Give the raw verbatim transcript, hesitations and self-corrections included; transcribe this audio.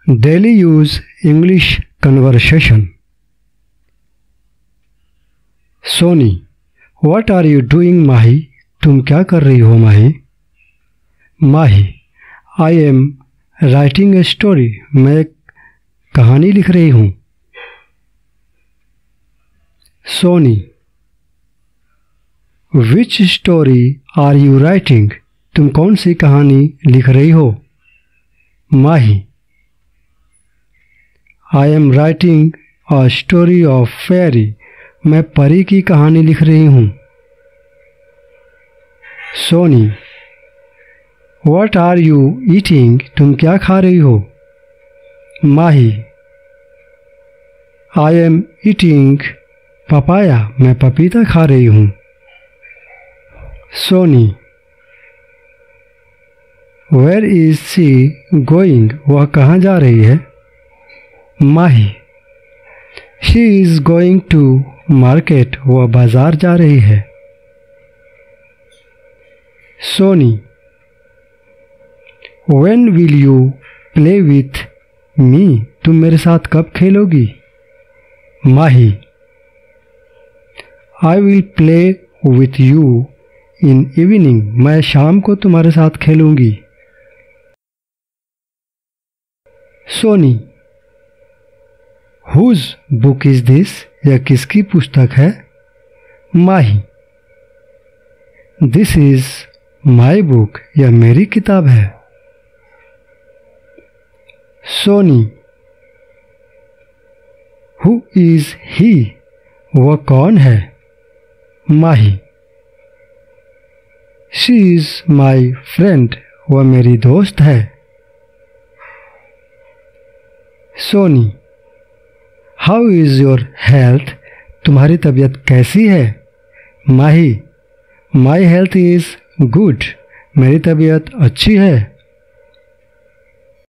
Daily use English conversation. Soni, what are you doing माही? तुम क्या कर रही हो माही? माही, I am writing a story. मैं एक कहानी लिख रही हूँ. Soni, which story are you writing? तुम कौन सी कहानी लिख रही हो? माही, I am writing a story of fairy. मैं परी की कहानी लिख रही हूँ. Soni, What are you eating? तुम क्या खा रही हो? माही, I am eating papaya. मैं पपीता खा रही हूँ. Soni, Where is she going? वह कहाँ जा रही है? माही, She is going to market. वह बाजार जा रही है. Soni, When will you play with me? तुम मेरे साथ कब खेलोगी? माही, I will play with you in evening. मैं शाम को तुम्हारे साथ खेलूंगी. Soni, Whose book is this? यह किसकी पुस्तक है? माही, This is my book. यह मेरी किताब है. Soni, Who is he? वह कौन है? माही, She is my friend. वह मेरी दोस्त है. Soni, How is your health? तुम्हारी तबीयत कैसी है? माही, My health is good. मेरी तबीयत अच्छी है.